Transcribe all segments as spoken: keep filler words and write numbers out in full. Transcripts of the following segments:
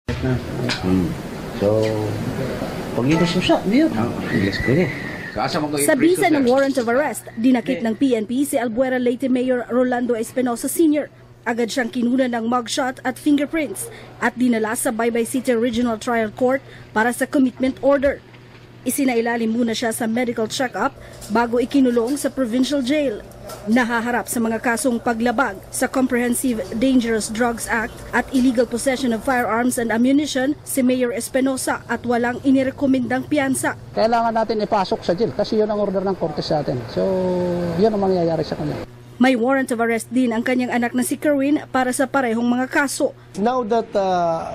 Hmm. So, pag ito siya, niyo. Ilis ko eh. Sa bisa ng warrant of arrest, dinakip ng P N P si Albuera Leyte Mayor Rolando Espinosa Senior Agad siyang kinunan ng mugshot at fingerprints at dinala sa Baybay City Regional Trial Court para sa commitment order. Isinailalim muna siya sa medical check-up bago ikinulong sa provincial jail. Nahaharap sa mga kasong paglabag sa Comprehensive Dangerous Drugs Act at illegal possession of firearms and ammunition si Mayor Espinosa at walang inirekomendang piyansa. Kailangan natin ipasok sa jail kasi yun ang order ng korte sa atin. So, yun ang mangyayari sa kanya. May warrant of arrest din ang kanyang anak na si Kerwin para sa parehong mga kaso. Now that uh,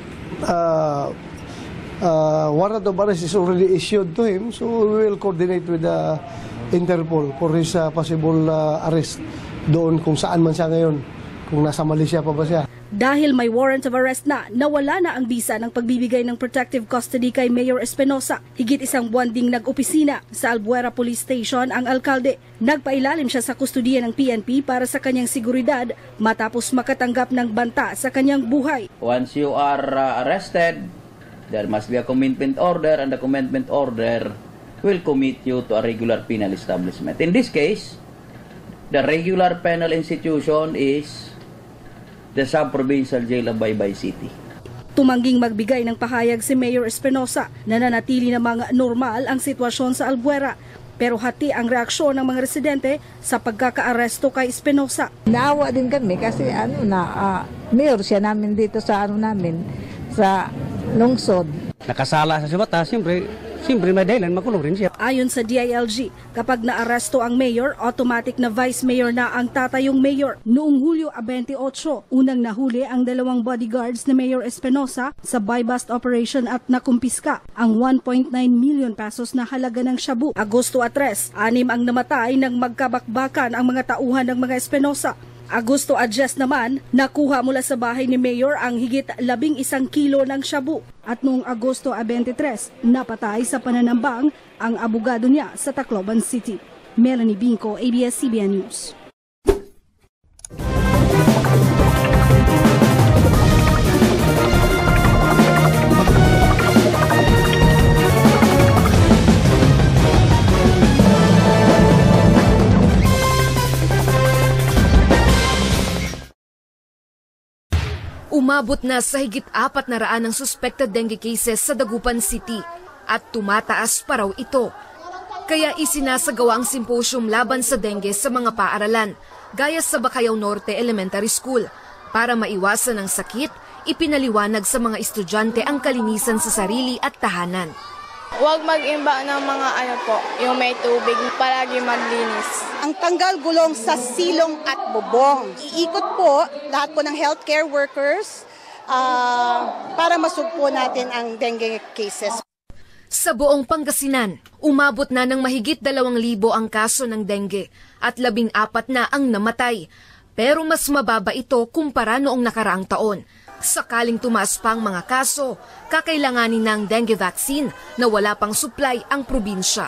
uh, uh, warrant of arrest is already issued to him, so we will coordinate with the Interpol for his uh, possible uh, arrest doon kung saan man siya ngayon, kung nasa Malaysia pa ba siya. Dahil may warrant of arrest na, nawala na ang bisa ng pagbibigay ng protective custody kay Mayor Espinosa. Higit isang buwan ding nag-opisina sa Albuera Police Station ang alkalde. Nagpailalim siya sa kustudiya ng P N P para sa kanyang seguridad matapos makatanggap ng banta sa kanyang buhay. Once you are uh, arrested, there must be a commitment order, and the commitment order will commit you to a regular penal establishment. In this case, the regular penal institution is the sub-provincial jail of Baybay City. Tumangging magbigay ng pahayag si Mayor Espinosa na nanatili namang normal ang sitwasyon sa Albuera. Pero hati ang reaksyon ng mga residente sa pagkakaaresto kay Espinosa. Naawa din kami kasi ano na, uh, mayor siya namin dito sa ano namin, sa lungsod. Nakasala sa subata, siyempre, siyempre may dahilan, makulong rin siya. Ayon sa D I L G, kapag naaresto ang mayor, automatic na vice mayor na ang tatayong mayor. Noong Hulyo twenty-eight, unang nahuli ang dalawang bodyguards ni Mayor Espinosa sa buy-bust operation at nakumpiska ang one point nine million pesos na halaga ng shabu. Agosto tres, anim ang namatay nang magkabakbakan ang mga tauhan ng mga Espinosa. Agosto adjust naman, nakuha mula sa bahay ni Mayor ang higit labing isang kilo ng shabu. At noong Agosto twenty-three, napatay sa pananambang ang abogado niya sa Tacloban City. Melanie Binco, A B S C B N News. Umabot na sa higit apat na raan ang suspected dengue cases sa Dagupan City at tumataas pa raw ito. Kaya isinasagawa ang symposium laban sa dengue sa mga paaralan, gaya sa Bacayao Norte Elementary School. Para maiwasan ang sakit, ipinaliwanag sa mga estudyante ang kalinisan sa sarili at tahanan. Huwag mag-imba ng mga ano po, yung may tubig, palagi maglinis. Ang tanggal gulong sa silong at bubong. Iikot po lahat po ng healthcare workers uh, para masugpo natin ang dengue cases. Sa buong Pangasinan, umabot na ng mahigit dalawang libo ang kaso ng dengue at labing apat na ang namatay. Pero mas mababa ito kumpara noong nakaraang taon. Sakaling tumaas pa ang mga kaso, kakailanganin ng dengue vaccine na wala pang supply ang probinsya.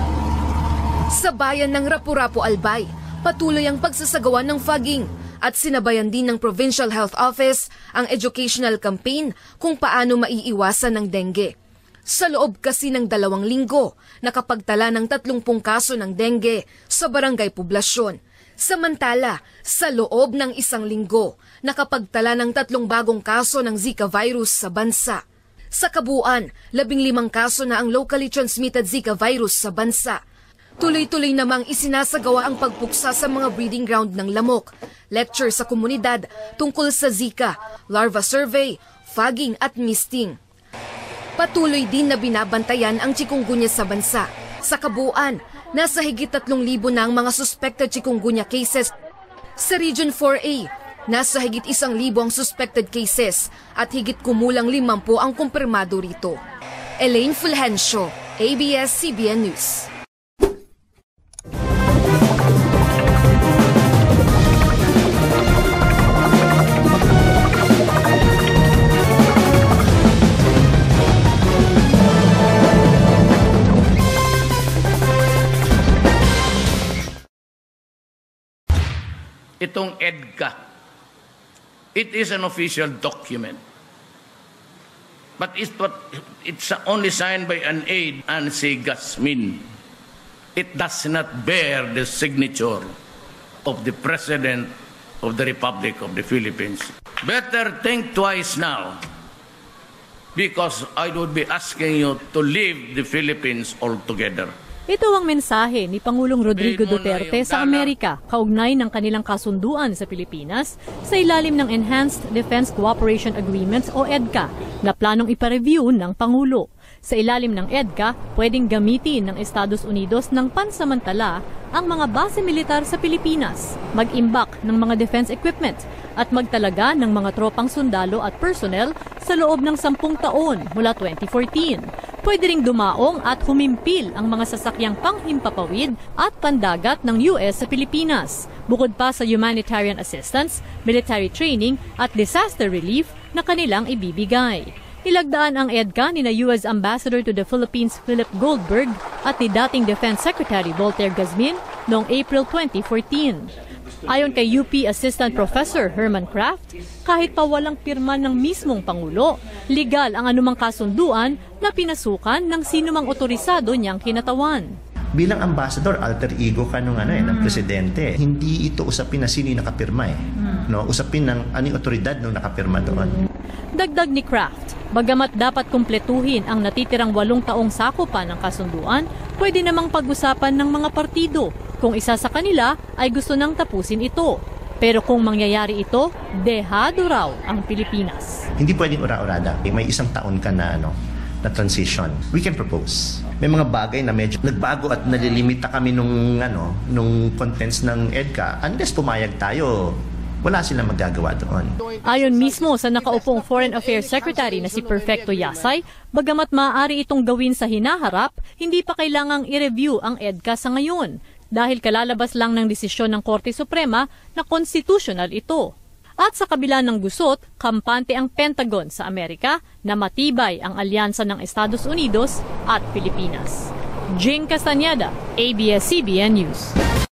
Sa bayan ng Rapu-Rapu Albay, patuloy ang pagsasagawa ng fogging at sinabayan din ng Provincial Health Office ang educational campaign kung paano maiiwasan ng dengue. Sa loob kasi ng dalawang linggo, nakapagtala ng tatlumpung kaso ng dengue sa barangay poblasyon. Samantala, sa loob ng isang linggo, nakapagtala ng tatlong bagong kaso ng Zika virus sa bansa. Sa kabuuan, labing limang kaso na ang locally transmitted Zika virus sa bansa. Tuloy-tuloy namang isinasagawa ang pagpuksa sa mga breeding ground ng lamok, lecture sa komunidad tungkol sa Zika, larva survey, fogging at misting. Patuloy din na binabantayan ang chikungunya sa bansa. Sa kabuuan, nasa higit tatlong libo na ang mga suspected chikungunya cases. Sa Region four A, nasa higit isang libo ang suspected cases at higit kumulang limampu ang kumpirmado rito. Elaine Fulgencio, A B S C B N News. Itong EDCA, it is an official document. but it's, but it's only signed by an aide, Nancy Gasmin. It does not bear the signature of the President of the Republic of the Philippines. Better think twice now, because I would be asking you to leave the Philippines altogether. Ito ang mensahe ni Pangulong Rodrigo Duterte sa Amerika kaugnay ng kanilang kasunduan sa Pilipinas sa ilalim ng Enhanced Defense Cooperation Agreements o EDCA na planong ipa-review ng Pangulo. Sa ilalim ng EDCA, pwedeng gamitin ng Estados Unidos ng pansamantala ang mga base militar sa Pilipinas, mag-imbak ng mga defense equipment at magtalaga ng mga tropang sundalo at personnel sa loob ng sampung taon mula twenty fourteen. Pwede ring dumaong at humimpil ang mga sasakyang panghimpapawid at pandagat ng U S sa Pilipinas, bukod pa sa humanitarian assistance, military training at disaster relief na kanilang ibibigay. Nilagdaan ang EDCA ni na U S Ambassador to the Philippines Philip Goldberg at ni dating Defense Secretary Voltaire Gazmin noong April twenty fourteen. Ayon kay U P Assistant Professor Herman Kraft, kahit pa walang pirma ng mismong Pangulo, legal ang anumang kasunduan na pinasukan ng sinumang otorisado niyang kinatawan. Bilang ambassador, alter ego ka nung ano eh, ng presidente. Hindi ito usapin na sino yung nakapirma eh. No, usapin ng anong otoridad nung nakapirma doon. Dagdag ni Kraft, bagamat dapat kumpletuhin ang natitirang walong taong sakupan ng kasunduan, pwede namang pag-usapan ng mga partido kung isa sa kanila ay gusto nang tapusin ito. Pero kung mangyayari ito, dehado raw ang Pilipinas. Hindi pwedeng ura-urada. May isang taon ka na ano, na transition. We can propose. May mga bagay na medyo nagbago at nalilimita kami nung ano, nung contents ng EDCA. Unless pumayag tayo, wala silang magagawa doon. Ayon mismo sa nakaupong Foreign Affairs Secretary na si Perfecto Yasay, bagamat maaari itong gawin sa hinaharap, hindi pa kailangang i-review ang EDCA sa ngayon dahil kalalabas lang ng desisyon ng Korte Suprema na constitutional ito. At sa kabila ng gusot, kampante ang Pentagon sa Amerika na matibay ang alyansa ng Estados Unidos at Pilipinas. Jing Castañeda, A B S C B N News.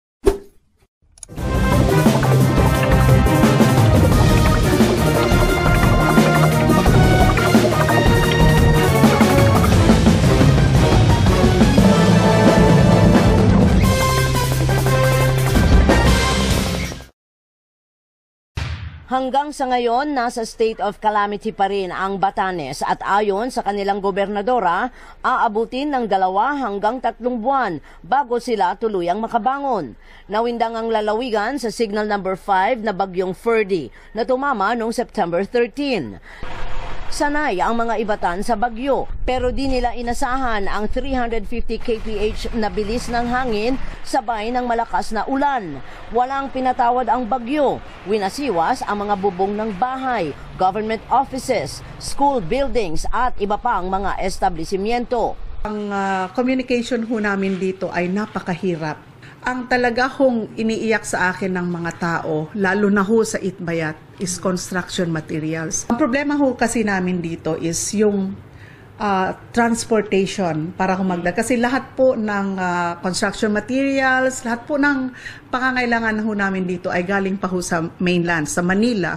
Hanggang sa ngayon, nasa state of calamity pa rin ang Batanes at ayon sa kanilang gobernadora, aabutin ng dalawa hanggang tatlong buwan bago sila tuluyang makabangon. Nawindang ang lalawigan sa signal number five na bagyong Ferdy na tumama noong September thirteenth. Sanay ang mga Ibatan sa bagyo, pero di nila inasahan ang three hundred fifty kilometers per hour na bilis ng hangin sabay ng malakas na ulan. Walang pinatawad ang bagyo. Winasiwas ang mga bubong ng bahay, government offices, school buildings at iba pang mga establishmento. Ang uh, communication ho namin dito ay napakahirap. Ang talaga hong iniiyak sa akin ng mga tao, lalo na ho sa Itbayat, is construction materials. Ang problema ho kasi namin dito is yung uh, transportation para humagdag. Kasi lahat po ng uh, construction materials, lahat po ng pangangailangan ho namin dito ay galing pa ho sa mainland, sa Manila.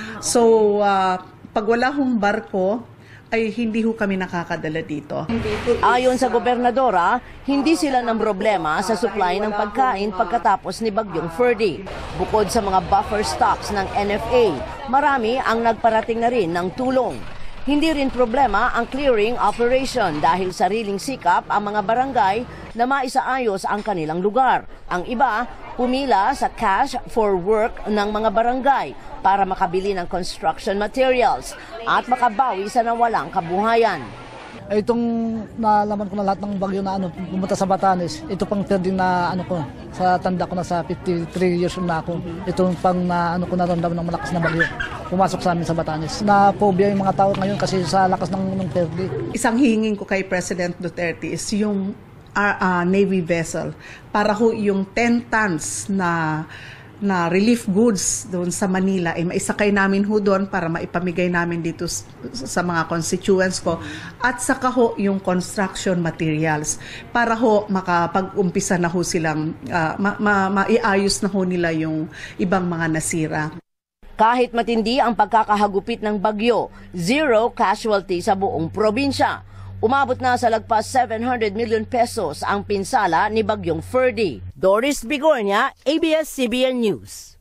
So, uh, pag wala hong barko, ay hindi ho kami nakakadala dito. Ayon sa gobernadora, hindi sila ng problema sa supply ng pagkain pagkatapos ni Bagyong Ferdy. Bukod sa mga buffer stocks ng N F A, marami ang nagparating na rin ng tulong. Hindi rin problema ang clearing operation dahil sariling sikap ang mga barangay na maisaayos ang kanilang lugar. Ang iba, pumila sa cash for work ng mga barangay para makabili ng construction materials at makabawi sa nawalang kabuhayan. Itong nalaman ko na lahat ng bagyo na ano, pumunta sa Batanes, ito pang third na ano ko, sa tanda ko na sa fifty-three years na ako. Ito pang na ano ko naramdaman ng malakas na bagyo. Pumasok sa amin sa Batanes. Na phobia yung mga tao ngayon kasi sa lakas ng, ng thirty. Isang hingin ko kay President Duterte is yung uh, uh, Navy vessel para ho yung ten tons na na relief goods doon sa Manila ay eh, maisakay namin ho doon para maipamigay namin dito sa mga constituents ko at saka ho yung construction materials para ho makapag-umpisa na ho silang uh, ma- ma- maiayos na ho nila yung ibang mga nasira. Kahit matindi ang pagkakahagupit ng bagyo, zero casualty sa buong probinsya. Umabot na sa lagpas seven hundred million pesos ang pinsala ni Bagyong Ferdy. Doris Bigornia, A B S C B N News.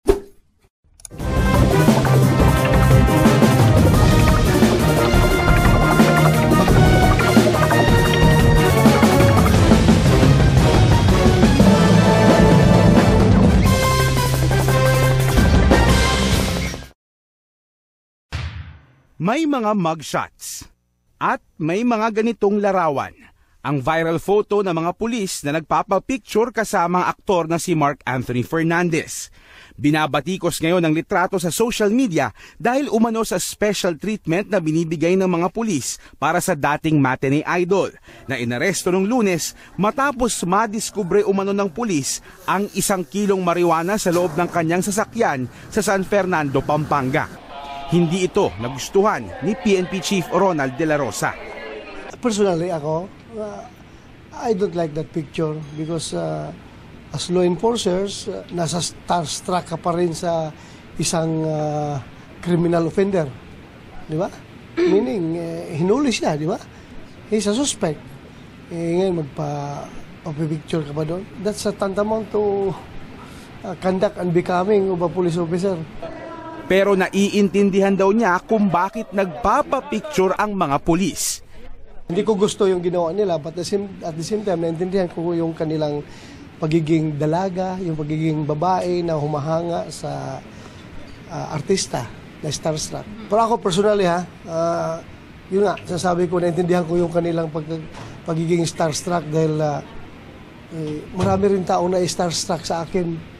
May mga mugshots at may mga ganitong larawan. Ang viral photo ng mga pulis na nagpapapicture kasama ang aktor na si Mark Anthony Fernandez. Binabatikos ngayon ang litrato sa social media dahil umano sa special treatment na binibigay ng mga pulis para sa dating matinee idol na inaresto noong Lunes matapos madiskubre umano ng pulis ang isang kilong marijuana sa loob ng kanyang sasakyan sa San Fernando, Pampanga. Hindi ito nagustuhan ni P N P Chief Ronald De La Rosa. Personally ako, uh, I don't like that picture because uh, as law enforcers, uh, nasa starstruck ka pa rin sa isang uh, criminal offender. Di ba? Meaning, uh, hinuli siya, di ba? He's a suspect. Eh, ngayon, magpa-picture ka ba doon? That's a tantamount to uh, conduct unbecoming of a police officer. Pero naiintindihan daw niya kung bakit nagpapapicture ang mga pulis. Hindi ko gusto yung ginawa nila, but at the same, at the same time, naiintindihan ko yung kanilang pagiging dalaga, yung pagiging babae na humahanga sa uh, artista na starstruck. Pero ako personally ha, uh, yun nga, sasabi ko, naiintindihan ko yung kanilang pag, pagiging starstruck dahil uh, eh, marami rin tao na starstruck sa akin.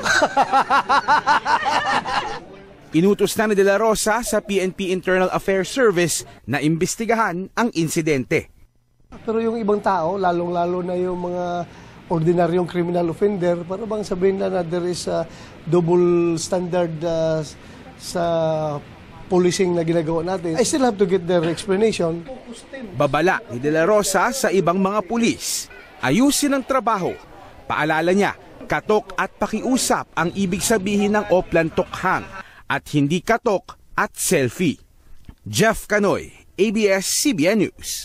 Inutos na ni De La Rosa sa P N P Internal Affairs Service na imbestigahan ang insidente. Pero yung ibang tao, lalong-lalo na yung mga ordinaryong criminal offender, para bang sabihin na na there is a double standard uh, sa policing na ginagawa natin. I still have to get their explanation. Babala ni De La Rosa sa ibang mga pulis. Ayusin ang trabaho. Paalala niya, katok at pakiusap ang ibig sabihin ng Oplan Tokhang at hindi katok at selfie. Jeff Canoy, A B S C B N News.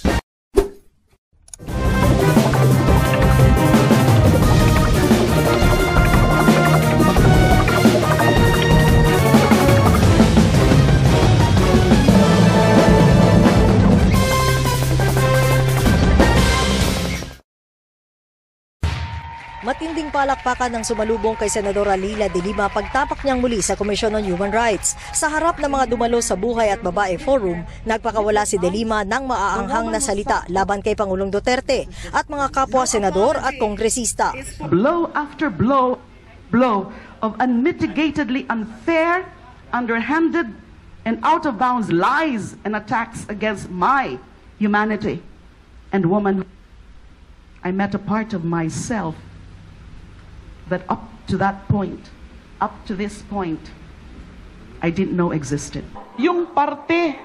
Matinding palakpakan ng sumalubong kay Senadora Leila de Lima pagtapak niyang muli sa Commission on Human Rights. Sa harap ng mga dumalo sa Buhay at Babae Forum, nagpakawala si de Lima ng maaanghang na salita laban kay Pangulong Duterte at mga kapwa senador at kongresista. Blow after blow, blow of unmitigatedly unfair, underhanded, and out-of-bounds lies and attacks against my humanity and womanhood. I met a part of myself that up to that point, up to this point, I didn't know existed. Yung parte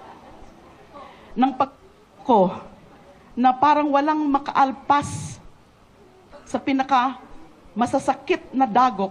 ng pag ko na parang walang makaalpas sa pinaka masasakit na dagok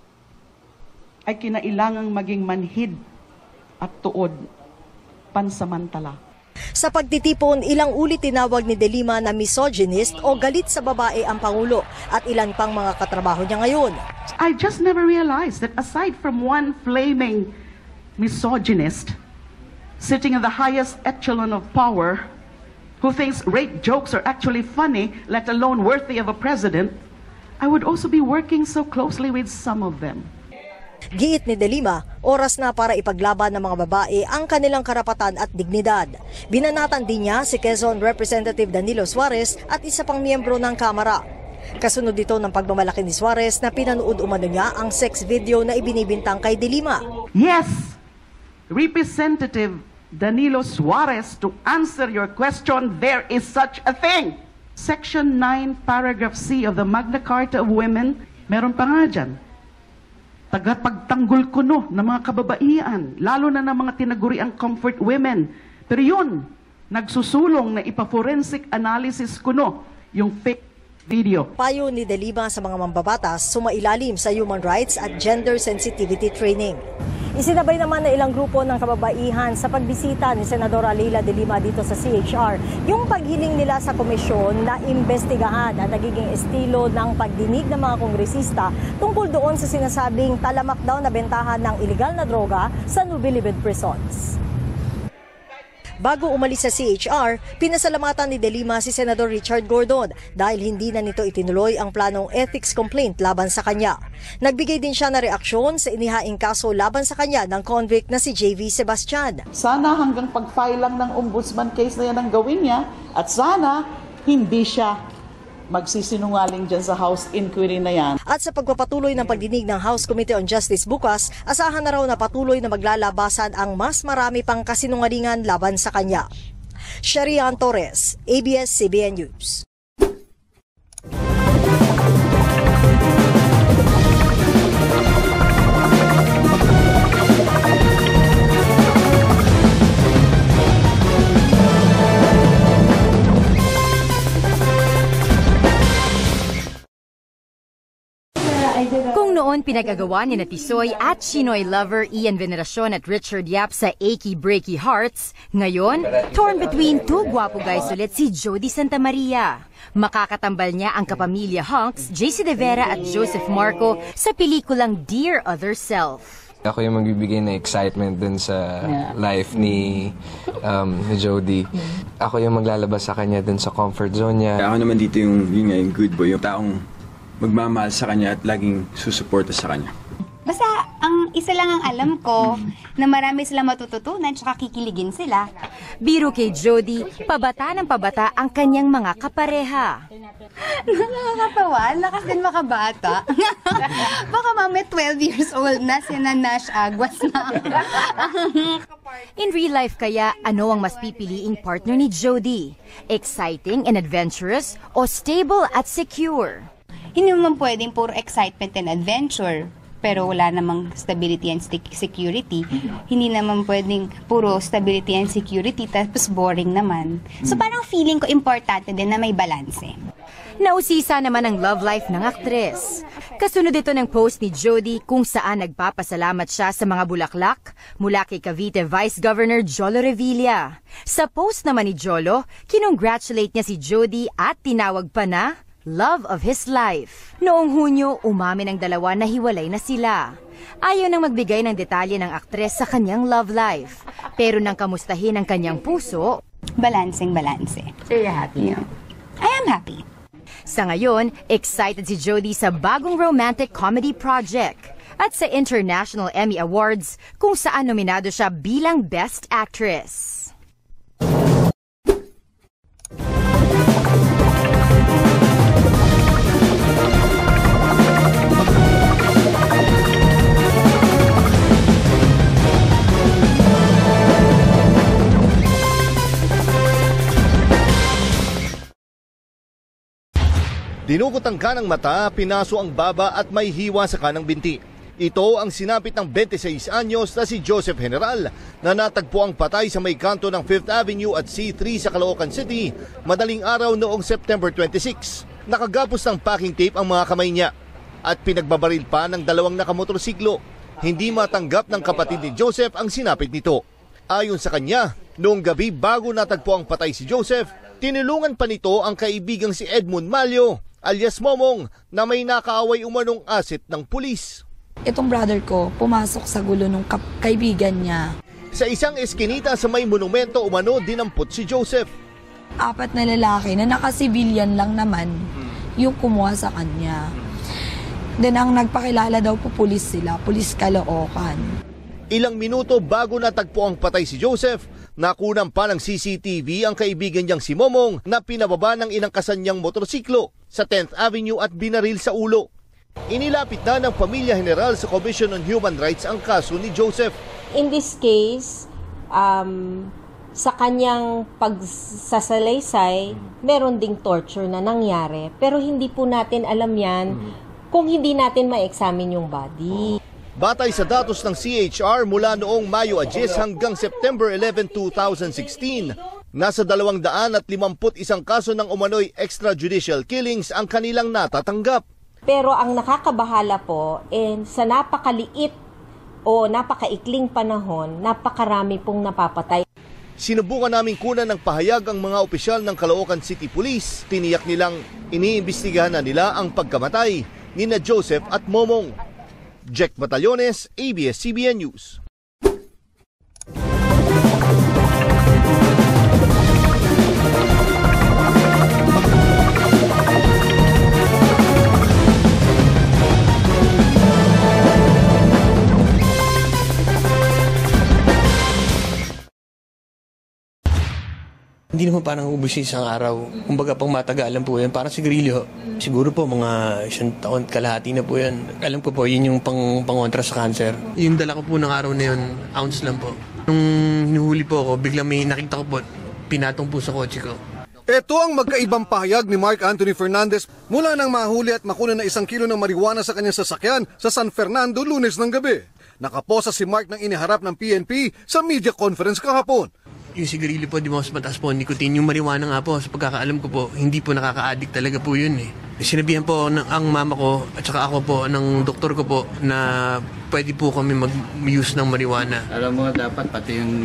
ay kinailangang maging manhid at tuod pansamantala. Sa pagtitipon, ilang ulit tinawag ni de Lima na misogynist o galit sa babae ang Pangulo at ilan pang mga katrabaho niya ngayon. I just never realized that aside from one flaming misogynist sitting in the highest echelon of power who thinks rape jokes are actually funny, let alone worthy of a president, I would also be working so closely with some of them. Giit ni de Lima, oras na para ipaglaban ng mga babae ang kanilang karapatan at dignidad. Binanatan din niya si Quezon Representative Danilo Suarez at isa pang miyembro ng Kamara. Kasunod dito ng pagmamalaki ni Suarez na pinanood umano niya ang sex video na ibinibintang kay de Lima. Yes, Representative Danilo Suarez, to answer your question, there is such a thing. Section nine, paragraph C of the Magna Carta of Women, meron pa nga dyan. Tagapagtanggol kuno ng mga kababaihan, lalo na ng mga tinaguriang comfort women. Pero yun, nagsusulong na ipa-forensic analysis kuno yung fake video. Payo ni de Lima sa mga mambabatas, sumailalim sa human rights at gender sensitivity training. Isinabay naman na ilang grupo ng kababaihan sa pagbisita ni Senadora Leila de Lima dito sa C H R yung paghiling nila sa komisyon na imbestigahan ang nagiging estilo ng pagdinig ng mga kongresista tungkol doon sa sinasabing talamak daw na bentahan ng ilegal na droga sa Nubilibid prisons. Bago umalis sa C H R, pinasalamatan ni De Lima si Senador Richard Gordon dahil hindi na nito itinuloy ang planong ethics complaint laban sa kanya. Nagbigay din siya na reaksyon sa inihaing kaso laban sa kanya ng convict na si J V Sebastian. Sana hanggang pag-file lang ng ombudsman case na yan ang gawin niya at sana hindi siya magsisinungaling dyan sa House inquiry na yan. At sa pagpapatuloy ng pagdinig ng House Committee on Justice bukas, asahan na raw na patuloy na maglalabasan ang mas marami pang kasinungalingan laban sa kanya. Sharian Torres, A B S C B N News. Kung noon pinagagawa ni na Tisoy at Chinoy lover Ian Veneracion at Richard Yap sa Achy Breaky Hearts, ngayon, torn between two gwapo guys ulit si Jody Santa Maria. Makakatambal niya ang kapamilya hunks J C De Vera at Joseph Marco sa pelikulang Dear Other Self. Ako yung magbibigay ng excitement dun sa life ni, um, ni Jody. Ako yung maglalabas sa kanya dun sa comfort zone niya. Ako naman dito yung, yung, yung good boy, yung taong magmamahal sa kanya at laging susuporta sa kanya. Basta, ang isa lang ang alam ko, na marami silang matututunan tsaka kikiligin sila. Biro kay Jody, pabata ng pabata ang kanyang mga kapareha. Nakakatawa, lakas din makabata. Baka mami twelve years old na, sina Nash Aguas na. In real life kaya, ano ang mas pipiliing partner ni Jody? Exciting and adventurous o stable at secure? Hindi naman pwedeng puro excitement and adventure, pero wala namang stability and security. Hindi naman pwedeng puro stability and security, tapos boring naman. So parang feeling ko importante din na may balanse. Nausisa naman ang love life ng aktres. Kasunod ito ng post ni Jody kung saan nagpapasalamat siya sa mga bulaklak mula kay Cavite Vice Governor Jolo Revilla. Sa post naman ni Jolo, kinongratulate niya si Jody at tinawag pa na love of his life. Noong Hunyo, umamin ang dalawa na hiwalay na sila. Ayaw nang magbigay ng detalye ng aktres sa kanyang love life. Pero nang kamustahin ang kanyang puso, balancing balanse. So you're happy? Yeah. I am happy. Sa ngayon, excited si Jody sa bagong romantic comedy project at sa International Emmy Awards kung saan nominado siya bilang Best Actress. Dinugot ang kanang mata, pinaso ang baba at may hiwa sa kanang binti. Ito ang sinapit ng twenty-six anyos na si Joseph General na natagpo ang patay sa may kanto ng Fifth Avenue at C three sa Caloocan City madaling araw noong September twenty-six. Nakagapos ng packing tape ang mga kamay niya at pinagbabaril pa ng dalawang nakamotorsiklo. Hindi matanggap ng kapatid ni Joseph ang sinapit nito. Ayon sa kanya, noong gabi bago natagpo ang patay si Joseph, tinulungan pa nito ang kaibigang si Edmund Malio alias Momong na may nakaaway umanong asset ng pulis. Itong brother ko pumasok sa gulo ng kaibigan niya. Sa isang eskinita sa may monumento umano dinampot si Joseph. Apat na lalaki na naka-civilian lang naman yung kumuha sa kanya. Then ang nagpakilala daw po pulis sila, pulis Caloocan. Ilang minuto bago natagpo ang patay si Joseph, nakunan pa ng C C T V ang kaibigan niyang si Momong na pinababa ng inangkasan niyang motorsiklo sa tenth Avenue at binaril sa ulo. Inilapit na ng Pamilya General sa Commission on Human Rights ang kaso ni Joseph. In this case, um, sa kanyang pagsasalaysay, meron ding torture na nangyari. Pero hindi po natin alam yan kung hindi natin ma-examine yung body. Batay sa datos ng C H R mula noong Mayo Agis hanggang September eleventh, two thousand sixteen, nasa dalawang daan at limamput isang kaso ng umano'y extrajudicial killings ang kanilang natatanggap. Pero ang nakakabahala po, eh, sa napakaliit o napakaikling panahon, napakarami pong napapatay. Sinubukan naming kunan ng pahayag ang mga opisyal ng Caloocan City Police. Tiniyak nilang iniimbestigahan na nila ang pagkamatay ni na Joseph at Momong. Jack Batallones, A B S C B N News. Hindi naman parang ubus isang araw. Kumbaga pang matagalan po yan. Parang sigarilyo. Siguro po mga isang taon kalahati na po yan. Alam ko po, yun yung pang, pangontra sa cancer. Yung dala ko po ng araw na yun, ounce lang po. Nung hinuhuli po ako, biglang may nakita ko po, pinatong po sa kotse ko. Ito ang magkaibang pahayag ni Mark Anthony Fernandez mula nang mahuli at makunan na isang kilo ng marijuana sa kanyang sasakyan sa San Fernando Lunes ng gabi. Nakaposa si Mark nang iniharap ng P N P sa media conference kahapon. Yung sigarilyo po, di mas mataas po nicotine. Yung marijuana nga po, sa pagkakaalam ko po, hindi po nakaka-addict talaga po yun eh. Sinabihan po ng, ang mama ko at saka ako po, ng doktor ko po, na pwede po kami mag-use ng marijuana. Alam mo, dapat pati yung,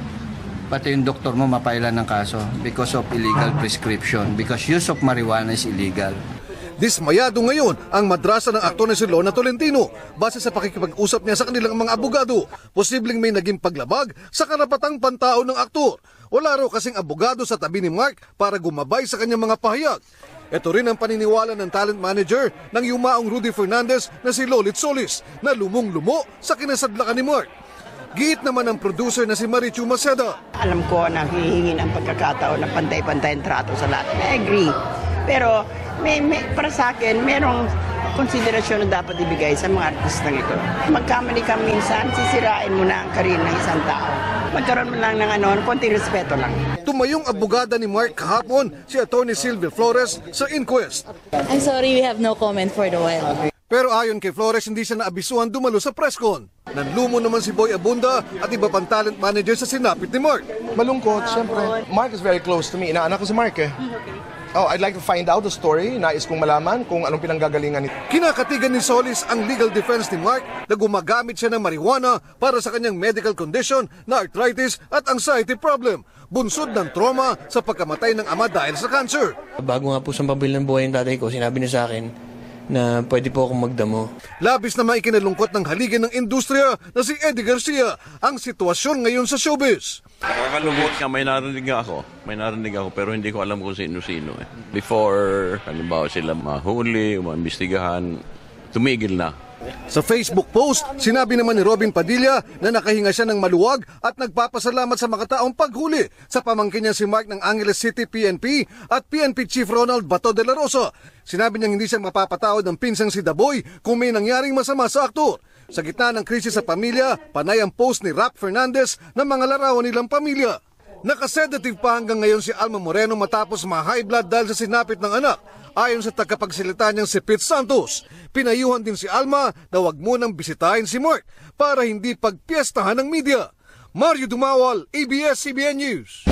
pati yung doktor mo mapailan ng kaso because of illegal prescription. Because use of marijuana is illegal. Dismayado ngayon ang madrasa ng aktor na si Lorna Tolentino base sa pakikipag-usap niya sa kanilang mga abogado. Posibleng may naging paglabag sa karapatang pantao ng aktor. Wala raw kasing abogado sa tabi ni Mark para gumabay sa kanyang mga pahayag. Ito rin ang paniniwala ng talent manager ng yumaong Rudy Fernandez na si Lolit Solis na lumong-lumo sa kinasadlakan ni Mark. Giit naman ang producer na si Marichu Maceda. Alam ko na hihingin ang pagkakataon na pantay-pantay ang trato sa lahat. I agree. Pero may, may, para sa akin, merong konsiderasyon na dapat ibigay sa mga artistang ito. Magkamali ka minsan, sisirain mo na ang karir ng isang tao. Magkaroon mo lang ng ano, konting respeto lang. Tumayong abogada ni Mark kahapon, si Attorney Sylvia Flores sa inquest. I'm sorry, we have no comment for the while. Pero ayon kay Flores, hindi siya naabisuhan dumalo sa presscon. Nanlumo naman si Boy Abunda at iba pang talent manager sa sinapit ni Mark. Malungkot, siyempre. Mark is very close to me. Inaanak ko si Mark eh. Oh, I'd like to find out the story. Nais kong malaman kung anong pinanggagalingan nito. Kinakatigan ni Solis ang legal defense ni Mark na gumagamit siya ng marijuana para sa kanyang medical condition na arthritis at anxiety problem. Bunsod ng trauma sa pagkamatay ng ama dahil sa cancer. Bago nga po sa pambilya ng buhay ng tatay ko, sinabi niya sa akin na pwede po akong magdamo. Labis na maikinalungkot ng haligi ng industriya na si Eddie Garcia ang sitwasyon ngayon sa showbiz. Nakakalungkot nga, may narinig ako. May narinig ako pero hindi ko alam kung sino-sino eh. Before, halimbawa sila mahuli, maimbestigahan, tumigil na. Sa Facebook post, sinabi naman ni Robin Padilla na nakahinga siya ng maluwag at nagpapasalamat sa mga taong paghuli sa pamangkin niya si Mark ng Angeles City P N P at P N P Chief Ronald Bato de la Rosa. Sinabi niyang hindi siya mapapatawad ng pinsang si Daboy kung may nangyaring masama sa aktor. Sa gitna ng krisis sa pamilya, panay ang post ni Rap Fernandez ng mga larawan nilang pamilya. Nakasedative pa hanggang ngayon si Alma Moreno matapos ma-high blood dahil sa sinapit ng anak. Ayon sa tagapagsalita niyang si Pete Santos, pinayuhan din si Alma na wag munang bisitahin si Mark para hindi pagpiestahan ng media. Mario Dumawal, A B S C B N News.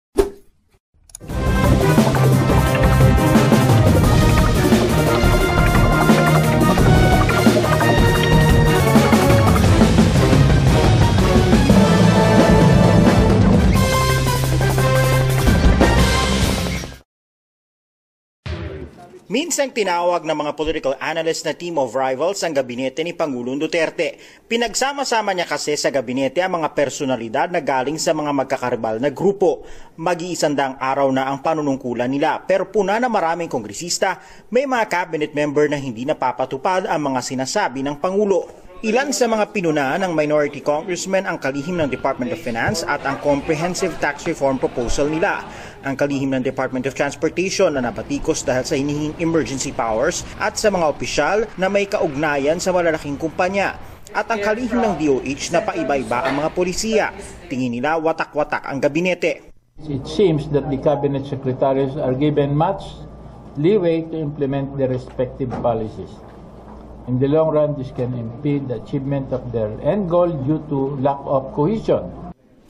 Minsang tinawag ng mga political analysts na team of rivals ang gabinete ni Pangulong Duterte. Pinagsama-sama niya kasi sa gabinete ang mga personalidad na galing sa mga magkakaribal na grupo. Mag-iisandang araw na ang panunungkulan nila pero puna na maraming kongresista, may mga cabinet member na hindi napapatupad ang mga sinasabi ng Pangulo. Ilan sa mga pinunaan ng minority congressmen ang kalihim ng Department of Finance at ang comprehensive tax reform proposal nila. Ang kalihim ng Department of Transportation na nabatikos dahil sa hinihing emergency powers at sa mga opisyal na may kaugnayan sa malalaking kumpanya. At ang kalihim ng D O H na paiba-iba ang mga polisiya. Tingin nila watak-watak ang gabinete. It seems that the cabinet secretaries are given much leeway to implement their respective policies. In the long run, this can impede the achievement of their end goal due to lack of cohesion.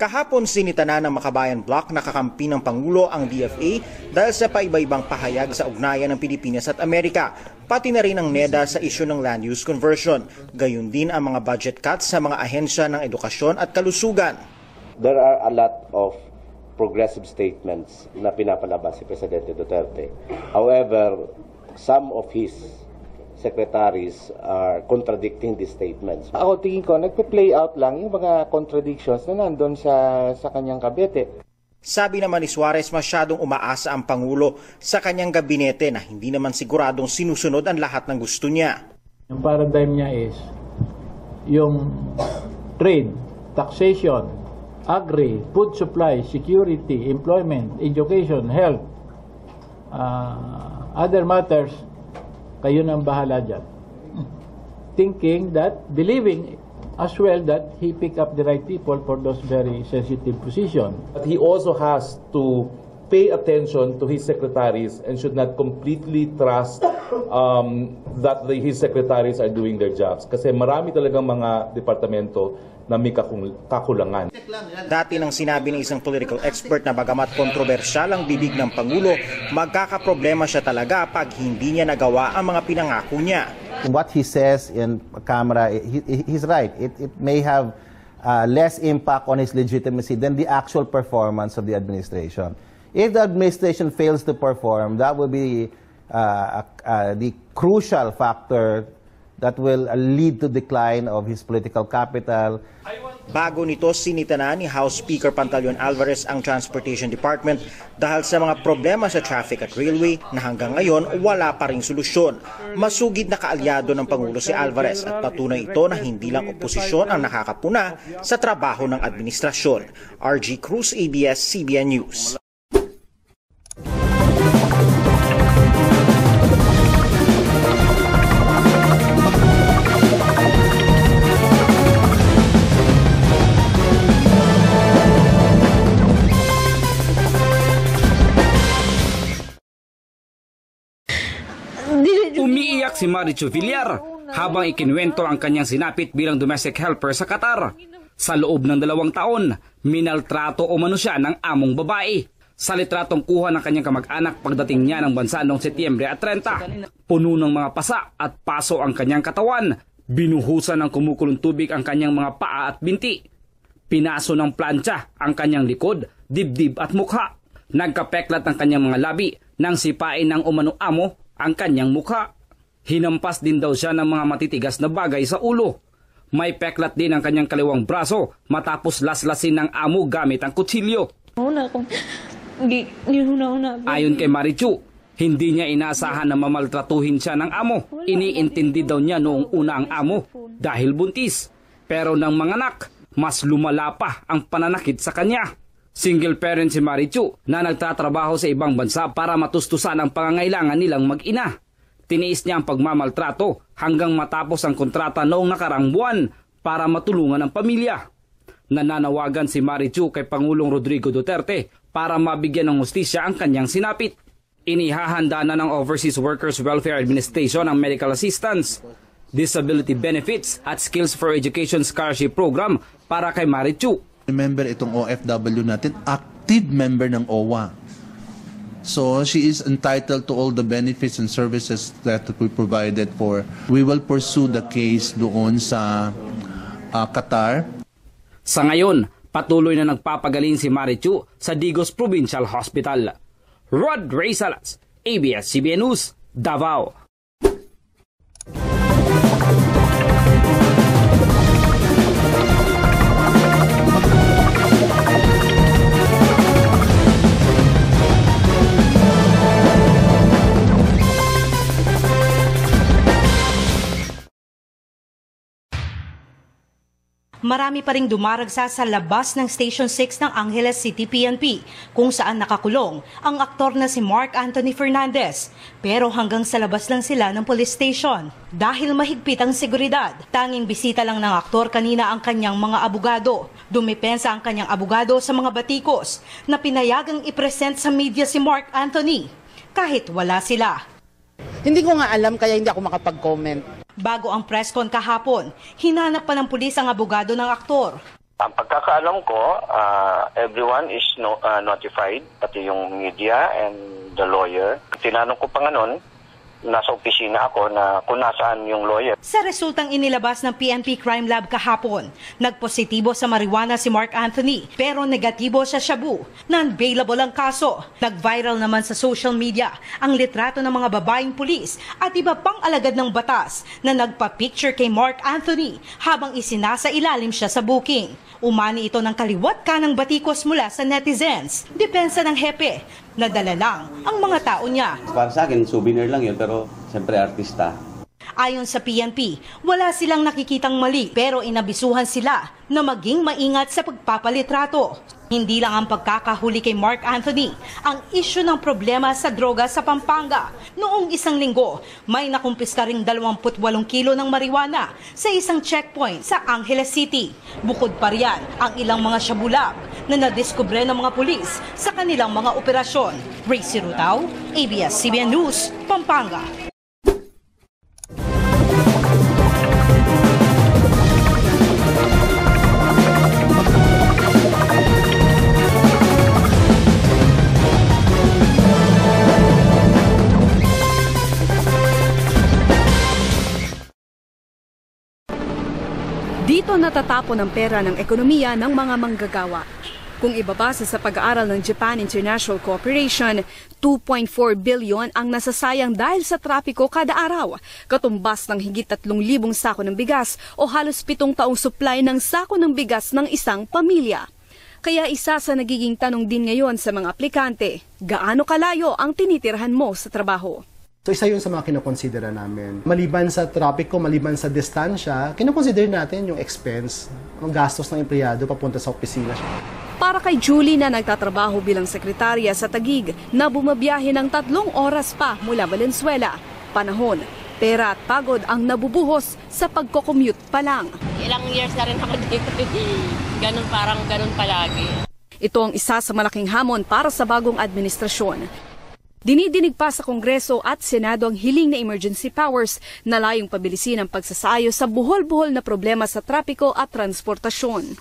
Kahapon sinita na ng Makabayan Bloc na kakampi ng Pangulo ang D F A dahil sa paiba-ibang pahayag sa ugnayan ng Pilipinas at Amerika, pati na rin ang NEDA sa isyu ng land use conversion, gayon din ang mga budget cuts sa mga ahensya ng edukasyon at kalusugan. There are a lot of progressive statements na pinapalabas si Presidente Duterte. However, some of his secretaries are contradicting these statements. Ako tingin ko, nagpe-play out lang yung mga contradictions na nandun sa, sa kanyang kabete. Sabi naman ni Suarez, masyadong umaasa ang Pangulo sa kanyang gabinete na hindi naman siguradong sinusunod ang lahat ng gusto niya. Yung paradigm niya is yung trade, taxation, agri, food supply, security, employment, education, health, uh, other matters, kayo nang bahala dyan. Thinking that, believing as well that he pick up the right people for those very sensitive positions. But he also has to pay attention to his secretaries and should not completely trust um, that the, his secretaries are doing their jobs. Kasi marami talagang mga departamento na may kakulangan. Dati nang sinabi ng isang political expert na bagamat kontrobersyal ang bibig ng Pangulo, magkakaproblema siya talaga pag hindi niya nagawa ang mga pinangako niya. What he says in camera, he, he's right. It, it may have uh, less impact on his legitimacy than the actual performance of the administration. If the administration fails to perform, that will be uh, uh, the crucial factor that will lead to decline of his political capital. Bago nito, sinita na ni House Speaker Pantaleon Alvarez ang Transportation Department dahil sa mga problema sa traffic at railway na hanggang ngayon wala pa ring solusyon. Masugid na kaalyado ng Pangulo si Alvarez at patunay ito na hindi lang oposisyon ang nakakapuna sa trabaho ng administrasyon. R G Cruz, A B S C B N News. Umiiyak si Marichu Villar habang ikinwento ang kanyang sinapit bilang domestic helper sa Qatar. Sa loob ng dalawang taon, minaltrato o mano siya ng among babae. Sa litratong kuha ng kanyang kamag-anak pagdating niya ng bansa noong Setyembre at thirty, puno ng mga pasa at paso ang kanyang katawan. Binuhusan ng kumukulong tubig ang kanyang mga paa at binti. Pinaso ng plancha ang kanyang likod, dibdib at mukha. Nagkapeklat ang kanyang mga labi nang sipain ng umano amo ang kanyang mukha. Hinampas din daw siya ng mga matitigas na bagay sa ulo. May peklat din ang kanyang kaliwang braso matapos laslasin ng amo gamit ang kutsilyo. Una akong... Ayon kay Marichu, hindi niya inaasahan na mamaltratuhin siya ng amo. Iniintindi daw niya noong una ang amo dahil buntis. Pero nang manganak, mas lumala pa ang pananakit sa kanya. Single parent si Marichu na nagtatrabaho sa ibang bansa para matustusan ang pangangailangan nilang mag-ina. Tiniis niya ang pagmamaltrato hanggang matapos ang kontrata noong nakarang buwan para matulungan ang pamilya. Nananawagan si Marichu kay Pangulong Rodrigo Duterte para mabigyan ng hustisya ang kanyang sinapit. Inihahanda na ng Overseas Workers Welfare Administration ang medical assistance, disability benefits at skills for education scholarship program para kay Marichu. Remember itong O F W natin, active member ng O W A. So she is entitled to all the benefits and services that we provided for. We will pursue the case doon sa uh, Qatar. Sa ngayon, patuloy na nagpapagaling si Marichu sa Digos Provincial Hospital. Rod Ray Salas, A B S C B N News, Davao. Marami pa ring dumaragsa sa labas ng Station six ng Angeles City P N P kung saan nakakulong ang aktor na si Mark Anthony Fernandez. Pero hanggang sa labas lang sila ng police station. Dahil mahigpit ang seguridad, tanging bisita lang ng aktor kanina ang kanyang mga abogado. Dumepensa ang kanyang abogado sa mga batikos na pinayagang ipresent sa media si Mark Anthony kahit wala sila. Hindi ko nga alam kaya hindi ako makapag-comment. Bago ang press con kahapon, hinanap pa ng pulis ang abogado ng aktor. Ang pagkakaalam ko, uh, everyone is no, uh, notified, pati yung media and the lawyer. Tinanong ko pa nga nun, nasa opisina ako na kung nasaan yung lawyer. Sa resultang inilabas ng P N P Crime Lab kahapon, nagpositibo sa marijuana si Mark Anthony pero negatibo sa shabu. Non-bailable ang kaso. Nag-viral naman sa social media ang litrato ng mga babaeng pulis at iba pang alagad ng batas na nagpa-picture kay Mark Anthony habang isinasa ilalim siya sa booking. Umani ito ng kaliwat kanang batikos mula sa netizens. Depensa ng hepe, nadala lang ang mga tao niya. Para sa akin, souvenir lang yun, pero siyempre artista. Ayon sa P N P, wala silang nakikitang mali pero inabisuhan sila na maging maingat sa pagpapalitrato. Hindi lang ang pagkakahuli kay Mark Anthony ang isyu ng problema sa droga sa Pampanga. Noong isang linggo, may nakumpiska ring dalawampu't walong kilo ng marijuana sa isang checkpoint sa Angeles City. Bukod pa riyan ang ilang mga shabulab na nadiskubre ng mga pulis sa kanilang mga operasyon. Racy Rutao, A B S C B N News, Pampanga. Dito natatapon ang pera ng ekonomiya ng mga manggagawa. Kung ibabase sa pag-aaral ng Japan International Corporation, two point four billion ang nasasayang dahil sa trapiko kada araw, katumbas ng higit tatlong libong sako ng bigas o halos pitong taong supply ng sako ng bigas ng isang pamilya. Kaya isa sa nagiging tanong din ngayon sa mga aplikante, gaano kalayo ang tinitirhan mo sa trabaho? So isa yun sa mga kinokonsidera namin. Maliban sa trapiko, maliban sa distansya, kinokonsider natin yung expense, ang gastos ng empleyado papunta sa opisina. Para kay Julie na nagtatrabaho bilang sekretarya sa Taguig na bumabiyahe ng tatlong oras pa mula Valenzuela, panahon, pera at pagod ang nabubuhos sa pagko-commute pa lang. Ilang years na rin ako dito, ganun parang ganun palagi. Ito ang isa sa malaking hamon para sa bagong administrasyon. Dinidinig pa sa Kongreso at Senado ang hiling na emergency powers na layong pabilisin ang pagsasayo sa buhol-buhol na problema sa trapiko at transportasyon.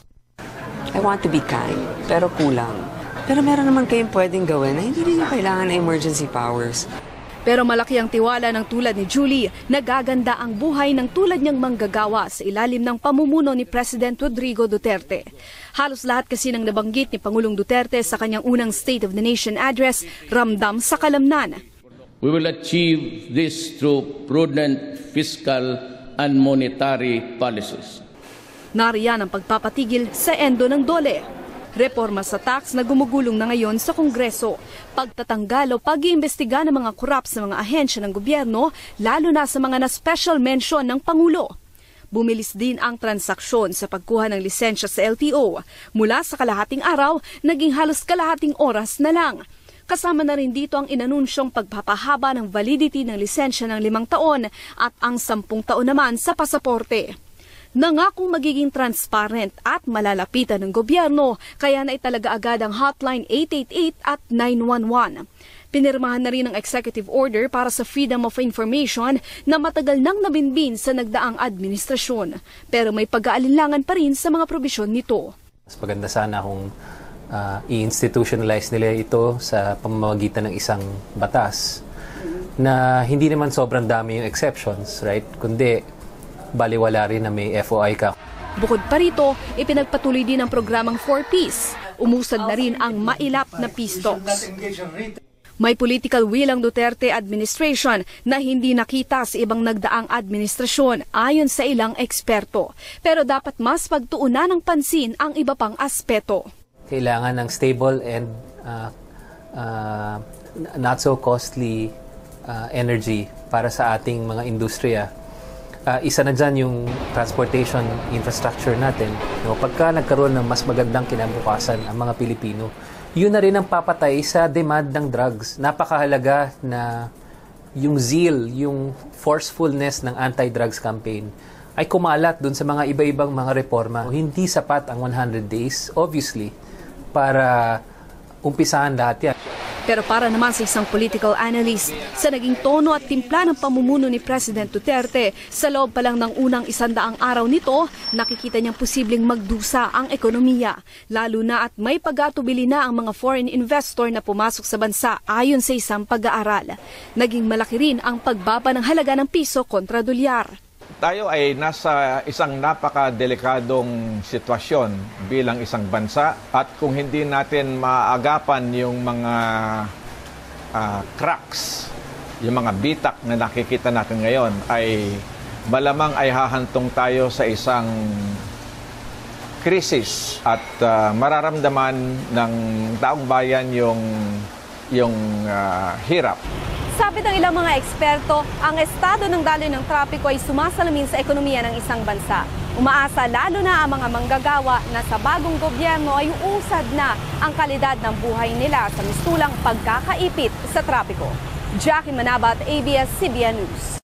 I want to be kind, pero kulang. Pero meron naman kayong pwedeng gawin na hindi rin kailangan ng emergency powers. Pero malaki ang tiwala ng tulad ni Julie na gaganda ang buhay ng tulad niyang manggagawa sa ilalim ng pamumuno ni President Rodrigo Duterte. Halos lahat kasi ng nabanggit ni Pangulong Duterte sa kanyang unang State of the Nation address, ramdam sa kalamnan. We will achieve this through prudent fiscal and monetary policies. Nariyan ang pagpapatigil sa endo ng dole. Reforma sa tax na gumugulong na ngayon sa Kongreso. Pagtatanggal o pag-iimbestiga ng mga korap sa mga ahensya ng gobyerno, lalo na sa mga na-special mention ng Pangulo. Bumilis din ang transaksyon sa pagkuha ng lisensya sa L T O. Mula sa kalahating araw, naging halos kalahating oras na lang. Kasama na rin dito ang inanunsyong pagpapahaba ng validity ng lisensya ng limang taon at ang sampung taon naman sa pasaporte. Nangakong magiging transparent at malalapitan ng gobyerno, kaya naitalaga agad ang hotline eight eight eight at nine one one. Pinirmahan na rin ang executive order para sa freedom of information na matagal nang nabinbin sa nagdaang administrasyon. Pero may pag-aalinlangan pa rin sa mga probisyon nito. Mas maganda sana kung uh, i-institutionalize nila ito sa pamamagitan ng isang batas na hindi naman sobrang dami yung exceptions, right? Kundi baliwala rin na may F O I ka. Bukod pa rito, ipinagpatuloy din ang programang four Ps. Umusad na rin ang mailap na peace talks. May political will ang Duterte administration na hindi nakita sa ibang nagdaang administrasyon ayon sa ilang eksperto. Pero dapat mas pagtuunan ng pansin ang iba pang aspeto. Kailangan ng stable and uh, uh, not so costly uh, energy para sa ating mga industriya. Uh, isa na dyan yung transportation infrastructure natin. No? Pagka nagkaroon ng mas magandang kinabukasan ang mga Pilipino, yun na rin ang papatay sa demand ng drugs. Napakahalaga na yung zeal, yung forcefulness ng anti-drugs campaign ay kumalat dun sa mga iba-ibang mga reforma. Hindi sapat ang one hundred days, obviously, para umpisahan lahat yan. Pero para naman sa isang political analyst, sa naging tono at timpla ng pamumuno ni President Duterte, sa loob pa lang ng unang isandaang araw nito, nakikita niyang posibleng magdusa ang ekonomiya. Lalo na at may pag-atubili na ang mga foreign investor na pumasok sa bansa ayon sa isang pag-aaral. Naging malaki rin ang pagbaba ng halaga ng piso kontra dolyar. Tayo ay nasa isang napakadelikadong sitwasyon bilang isang bansa at kung hindi natin maagapan yung mga uh, cracks, yung mga bitak na nakikita natin ngayon, ay malamang ay hahantong tayo sa isang krisis at uh, mararamdaman ng taong bayan yung, yung uh, hirap. Sabi ng ilang mga eksperto, ang estado ng daloy ng trapiko ay sumasalamin sa ekonomiya ng isang bansa. Umaasa lalo na ang mga manggagawa na sa bagong gobyerno ay uusad na ang kalidad ng buhay nila sa mistulang pagkakaipit sa trapiko. Jackie Manabat, A B S C B N News.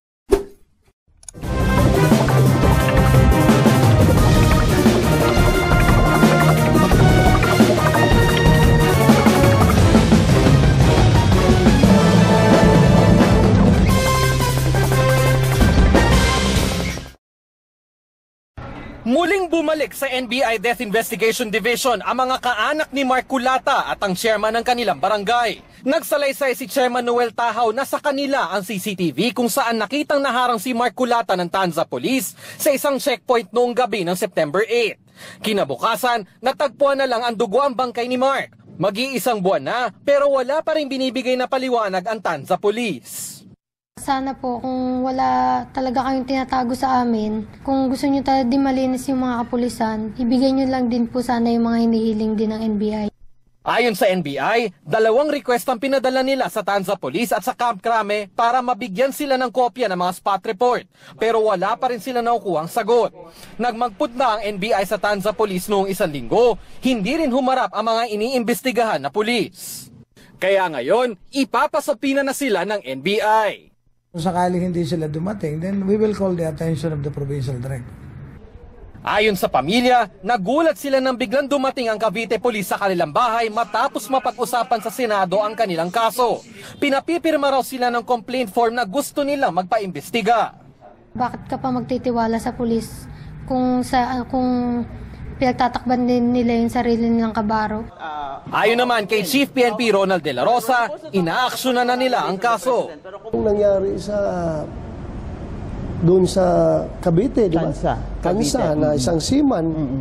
Muling bumalik sa N B I Death Investigation Division ang mga kaanak ni Mark Culata at ang chairman ng kanilang barangay. Nagsalaysay si Chairman Noel Tahaw na sa kanila ang C C T V kung saan nakitang naharang si Mark Culata ng Tanza Police sa isang checkpoint noong gabi ng September eighth. Kinabukasan, natagpuan na lang ang dugo ang bangkay ni Mark. Mag-iisang buwan na pero wala pa rin binibigay na paliwanag ang Tanza Police. Sana po kung wala talaga kayong tinatago sa amin, kung gusto nyo talaga din malinis yung mga kapulisan, ibigay nyo lang din po sana yung mga hinihiling din ng N B I. Ayon sa N B I, dalawang request ang pinadala nila sa Tanza Police at sa Camp Crame para mabigyan sila ng kopya ng mga spot report. Pero wala pa rin sila nakukuhang sagot. Nagmagput na ang N B I sa Tanza Police noong isang linggo, hindi rin humarap ang mga iniimbestigahan na pulis. Kaya ngayon, ipapasapina na sila ng N B I. Kung sakaling hindi sila dumating, then we will call the attention of the provincial director. Ayon sa pamilya, nagulat sila nang biglang dumating ang Cavite Police sa kanilang bahay matapos mapag-usapan sa Senado ang kanilang kaso. Pinapipirma raw sila ng complaint form na gusto nilang magpaimbestiga. Bakit ka pa magtitiwala sa pulis kung sa kung pinagtatakban din nila yung sarili nilang kabaro? Ayon naman kay Chief P N P Ronald De La Rosa, inaaksyonan na nila ang kaso. Kung nangyari sa doon sa Cavite, di ba? Kansa. Kansa na isang seaman, mm-hmm.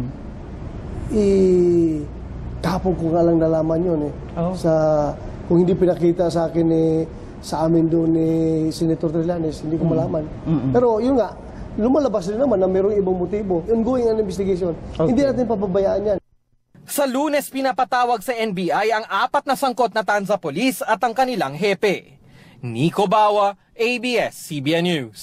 eh, kahapon ko nga lang nalaman yun eh. Oh. Sa, kung hindi pinakita sa akin eh, sa amin doon ni eh, Senator Trillanes, hindi ko malaman. Mm-hmm. Pero yun nga, lumalabas rin naman na mayroong ibang motibo. Ongoing ang investigation. Okay. Hindi natin papabayaan yan. Sa Lunes, pinapatawag sa N B I ang apat na sangkot na Tanza Police at ang kanilang hepe. Nico Bawa, A B S C B N News.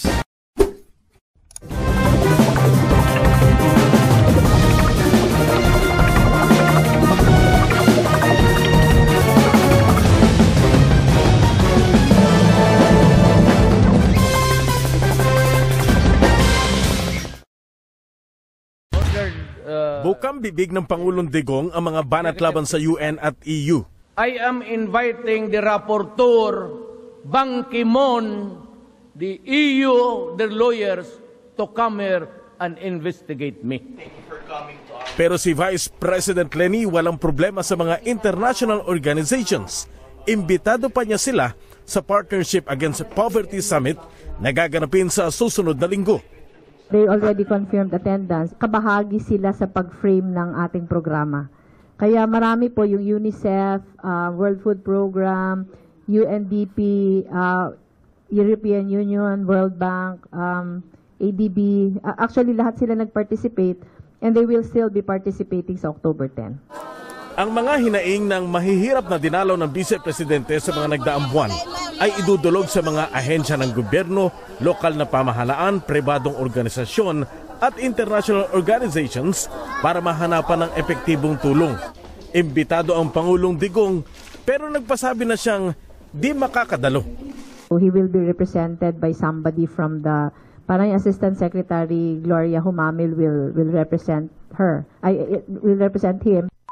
Bukang bibig ng Pangulong Digong ang mga banat laban sa U N at E U. I am inviting the rapporteur, Ban Ki-moon, the E U, their lawyers, to come here and investigate me. Pero si Vice President Leni walang problema sa mga international organizations. Imbitado pa niya sila sa Partnership Against Poverty Summit na gaganapin sa susunod na linggo. They already confirmed attendance. Kabahagi sila sa pag-frame ng ating programa. Kaya marami po yung UNICEF, uh, World Food Program, U N D P, uh, European Union, World Bank, um, A D B. Uh, actually, lahat sila nag-participate and they will still be participating sa October tenth. Ang mga hinaing ng mahihirap na dinalaw ng Vice Presidente sa mga nagdaang buwan ay idudulog sa mga ahensya ng gobyerno, lokal na pamahalaan, pribadong organisasyon at international organizations para mahanapan ng epektibong tulong. Imbitado ang Pangulong Digong pero nagpasabi na siyang di makakadalo. He will be represented by somebody from the, parang Assistant Secretary Gloria Humamil will will represent her. I will represent him.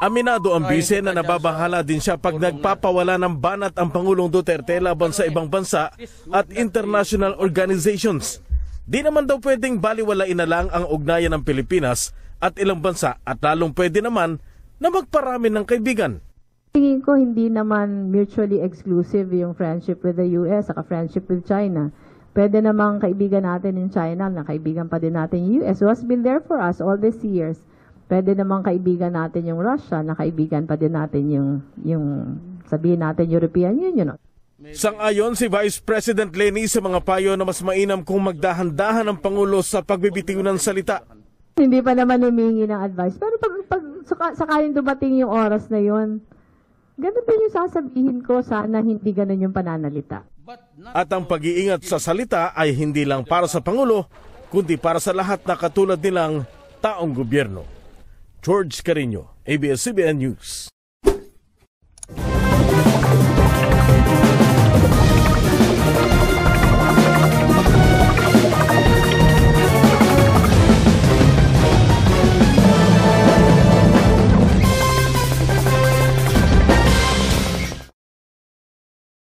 Aminado ang bise na nababahala din siya pag nagpapawala ng banat ang Pangulong Duterte laban sa ibang bansa at international organizations. Di naman daw pwedeng baliwalain na lang ang ugnayan ng Pilipinas at ilang bansa at lalong pwede naman na magparami ng kaibigan. Tingin ko hindi naman mutually exclusive yung friendship with the U S at friendship with China. Pwede namang kaibigan natin in China na kaibigan pa din natin yung U S who has been there for us all these years. Pwede namang kaibigan natin yung Russia na kaibigan pa din natin yung, yung sabihin natin European Union. Sang-ayon si Vice President Leni sa mga payo na mas mainam kung magdahan-dahan ang Pangulo sa pagbibitiw ng salita. Hindi pa naman humingi ng advice. Pero pag, pag saka, sakaling dumating yung oras na yon, ganun din yung sasabihin ko, sana hindi ganun yung pananalita. At ang pag-iingat sa salita ay hindi lang para sa Pangulo, kundi para sa lahat na katulad nilang taong gobyerno. George Carino, A B S C B N News.